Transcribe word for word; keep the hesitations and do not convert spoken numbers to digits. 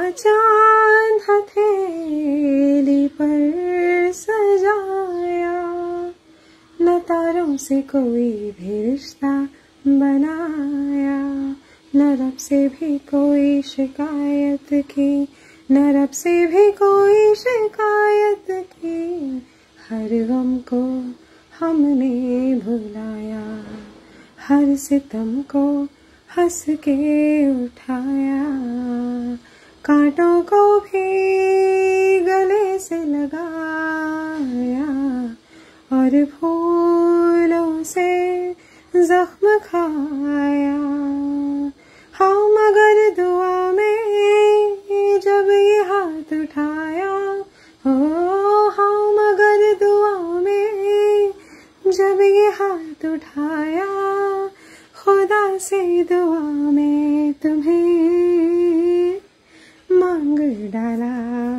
चांद हथेली पर सजाया, न तारों से कोई भी रिश्ता बनाया, न रब से भी कोई शिकायत की, न रब से भी कोई शिकायत की। हर गम को हमने भुलाया, हर सितम को हंस के उठाया, कांटों को भी गले से लगाया और फूलों से जख्म खाया। हाँ मगर दुआ में जब ये हाथ उठाया, हो हाँ मगर दुआ में जब ये हाथ उठाया, खुदा से दुआ में तुम्हें मांग डाला।